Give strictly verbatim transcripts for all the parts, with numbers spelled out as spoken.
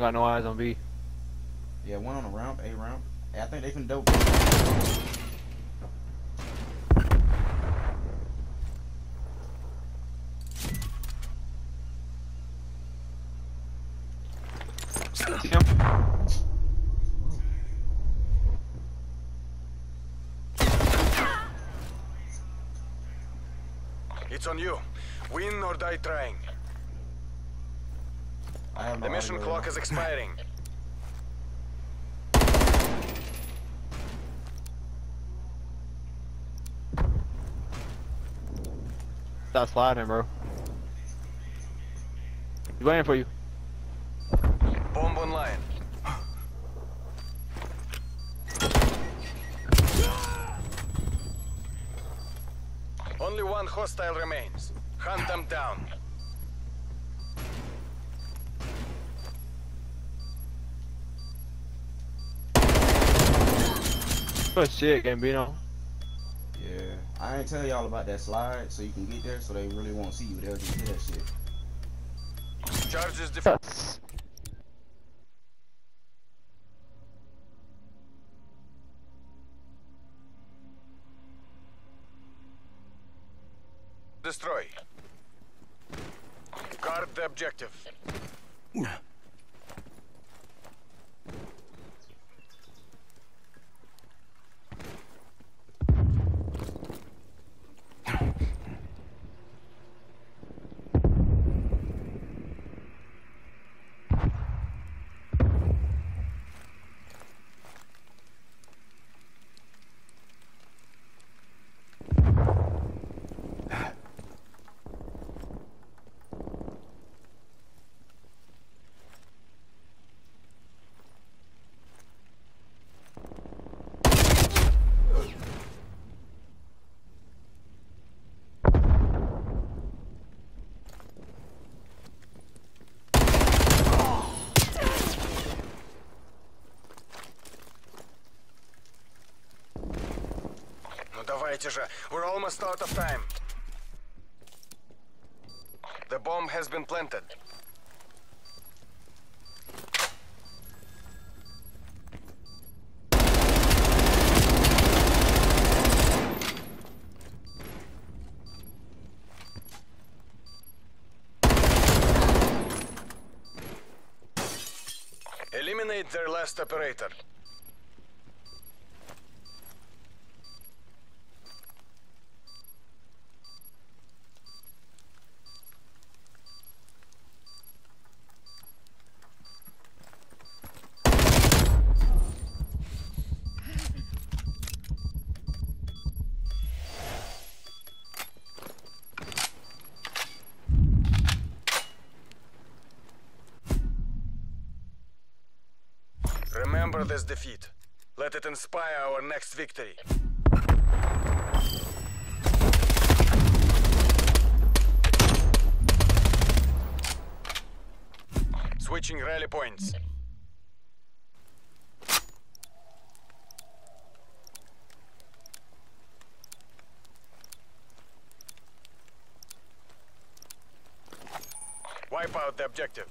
got no eyes on B. Yeah, one on the ramp, A ramp. Hey, I think they can dope. Him. It's on you. Win or die trying. I have no The mission audio. clock is expiring. Stop sliding, bro. He's waiting for you. Bomb online. Only one hostile remains. Hunt them down. Good shit, Gambino. Yeah, I ain't tell y'all about that slide so you can get there so they really won't see you. They'll just hit that shit. Charges def- Yes. destroy. Guard the objective. Ну давайте же, we're almost out of time. The bomb has been planted. Eliminate their last operator. Remember this defeat. Let it inspire our next victory. Switching rally points. Wipe out the objective.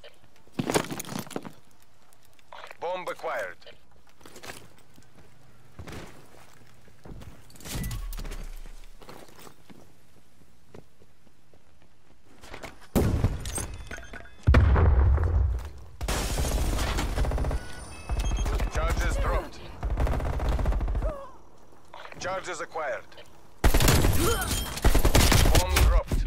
Bomb acquired. Charges dropped. Charges acquired. Bomb dropped.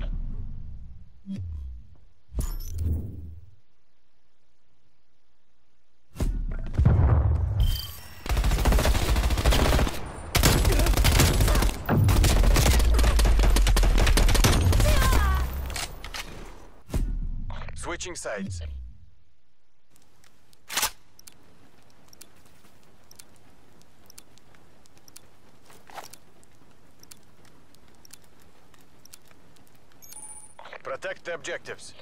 Switching sides. Protect the objectives.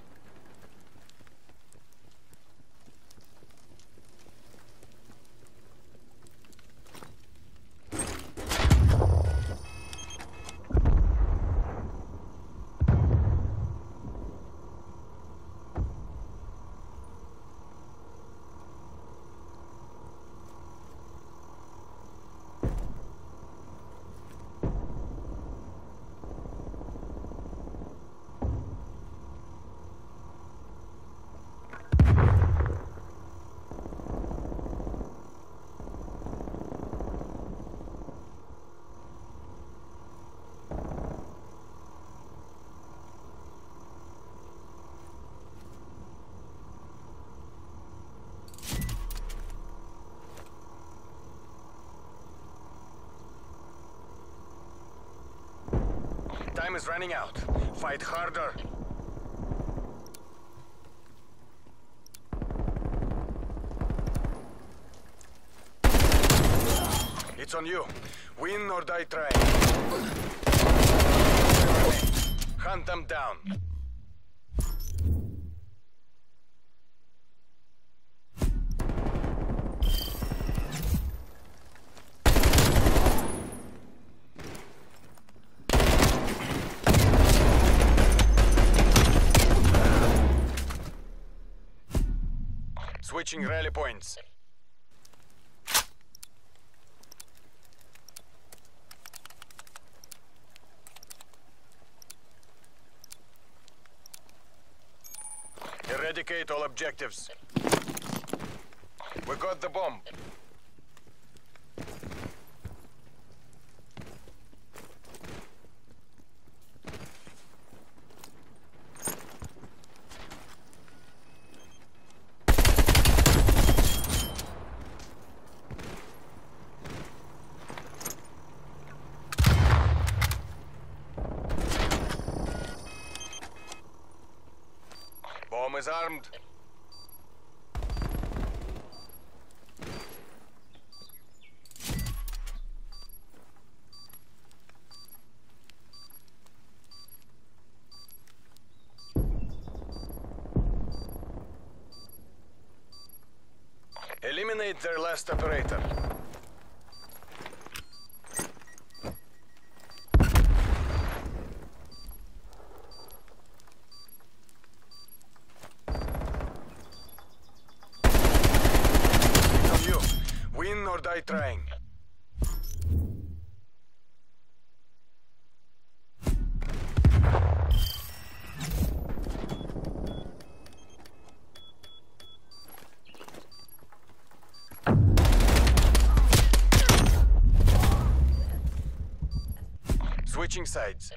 time is running out. Fight harder. It's on you. Win or die trying. Hunt them down. Switching rally points. Eradicate all objectives. We got the bomb. Bomb is armed. Eliminate their last operator. Win or die trying. Switching sides.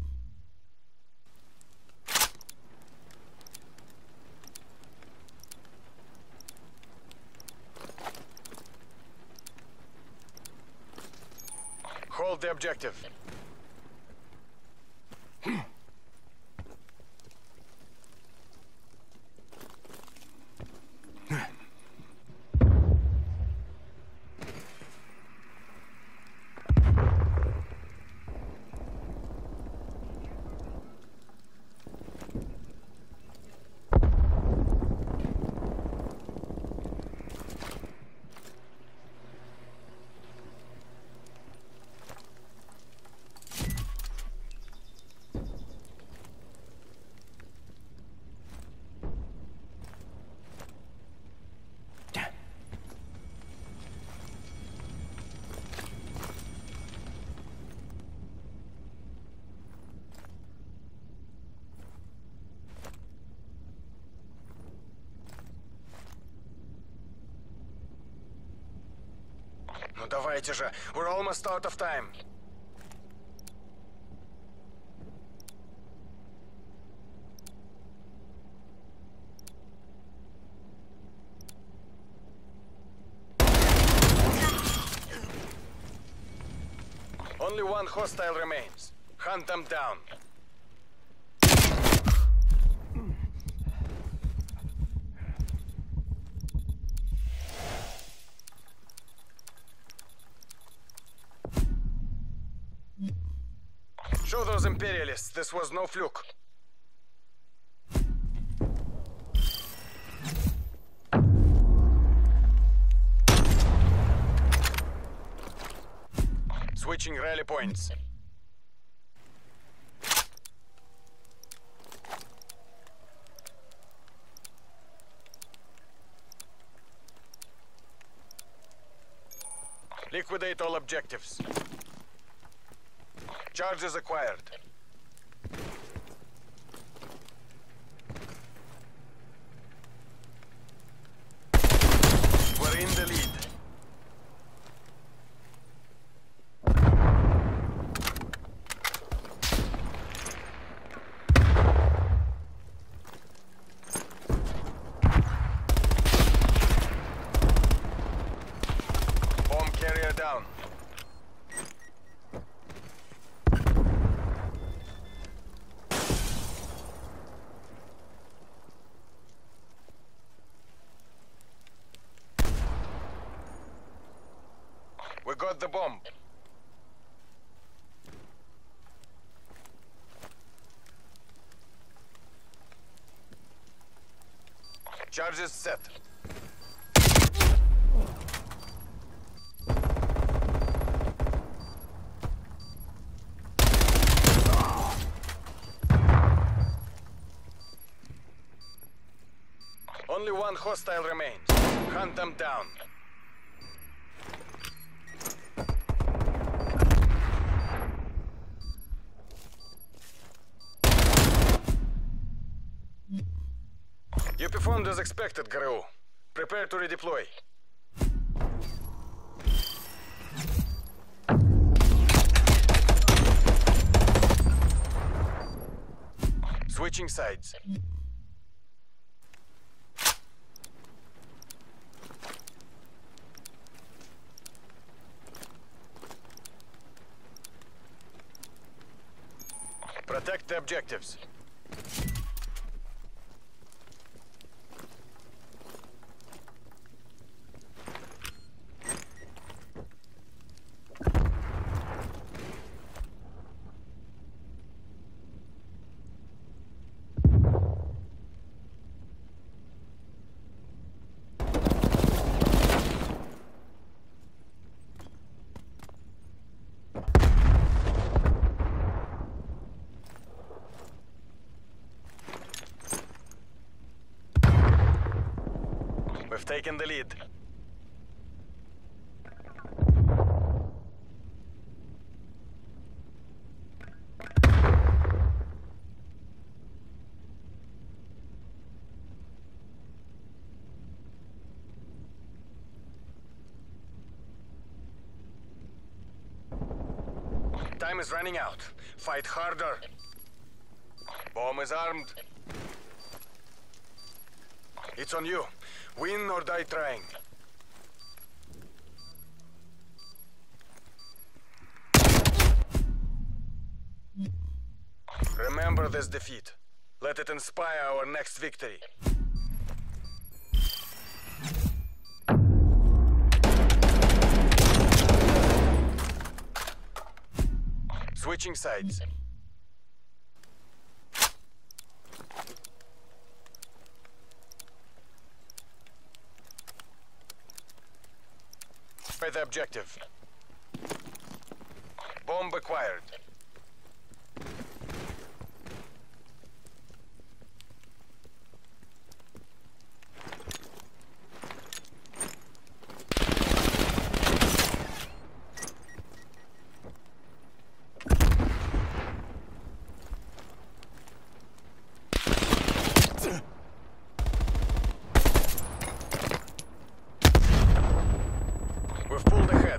Hold the objective. Ну давайте же, we're almost out of time. Only one hostile remains. Hunt them down. Show those imperialists this was no fluke. Switching rally points. Liquidate all objectives. Charges acquired. We're in the lead. Bomb carrier down. got the bomb. Charges set. Only one hostile remains. Hunt them down. You performed as expected, Garou. Prepare to redeploy. Switching sides. Protect the objectives. We've taken the lead. Time is running out. Fight harder. Bomb is armed. It's on you. Win or die trying. Remember this defeat. Let it inspire our next victory. Switching sides. By the objective. Bomb acquired. We've pulled ahead.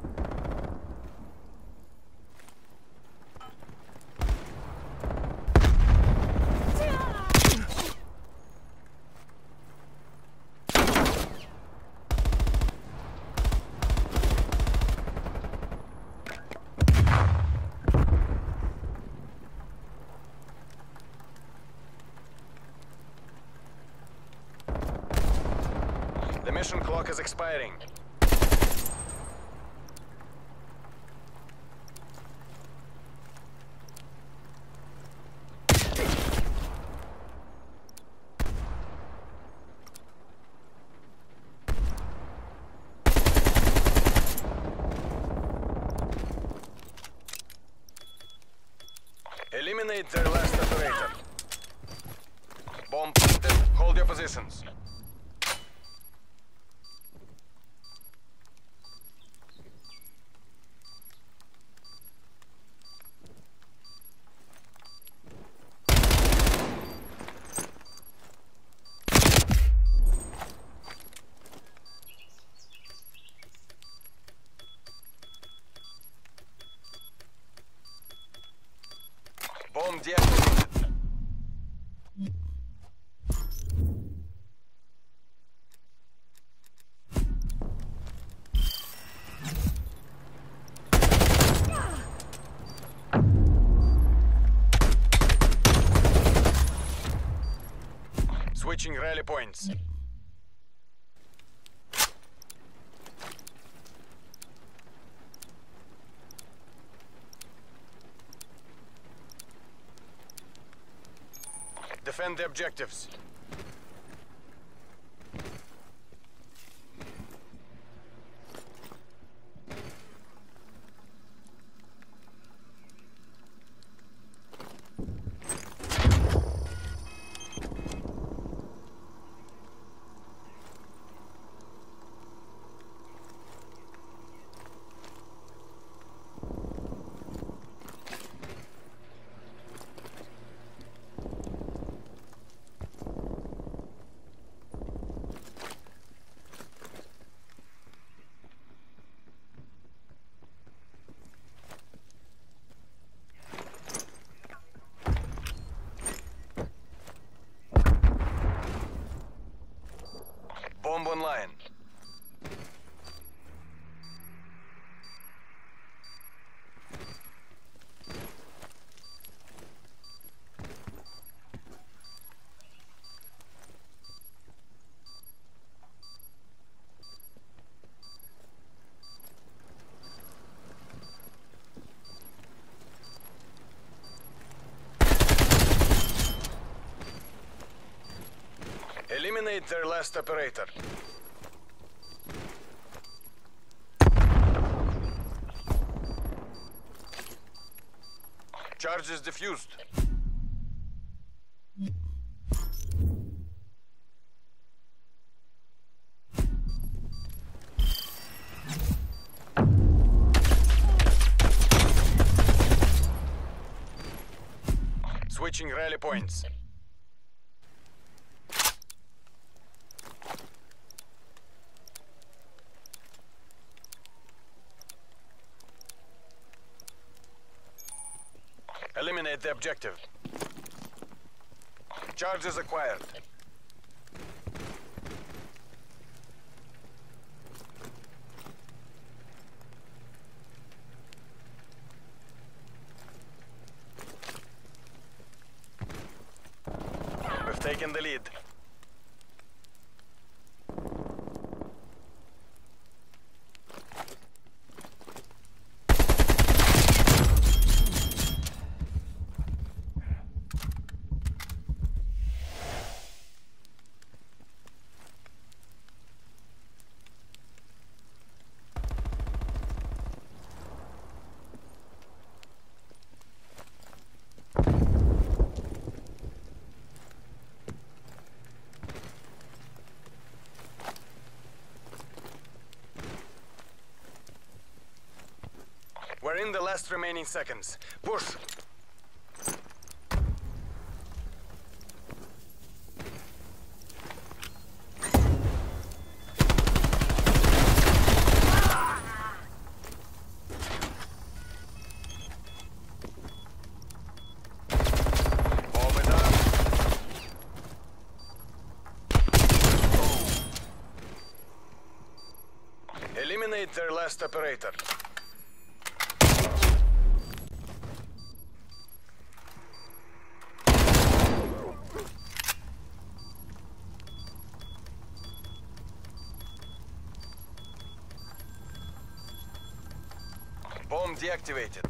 The mission clock is expiring. Eliminate their last operator. Bomb planted. Hold your positions. Bomb deactivated. Switching rally points. Defend the objectives. Bomb online. Eliminate their last operator. Charge is defused. Switching rally points. Eliminate the objective. Charges acquired. We've taken the lead. We're in the last remaining seconds. Push! Bomb it up. Eliminate their last operator. Bomb deactivated.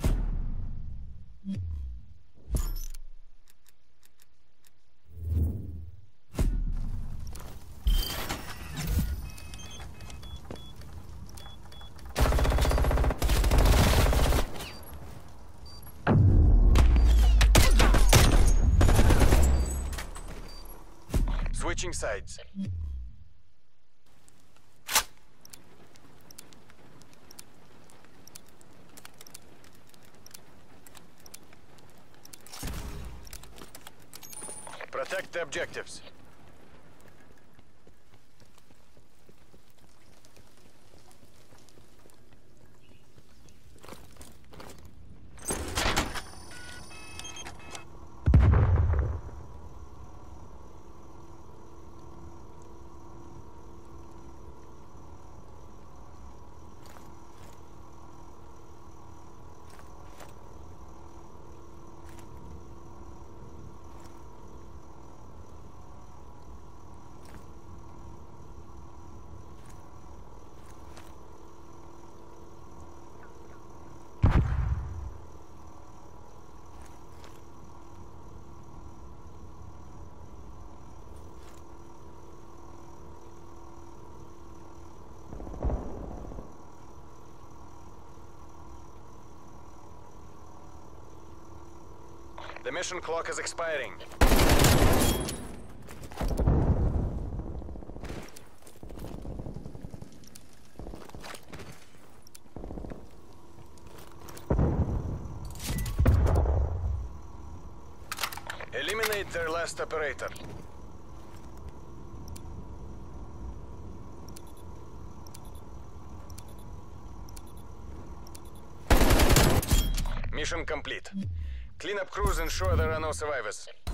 Switching sides. Protect the objectives. The mission clock is expiring. Eliminate their last operator. Mission complete. Clean up crews, ensure there are no survivors.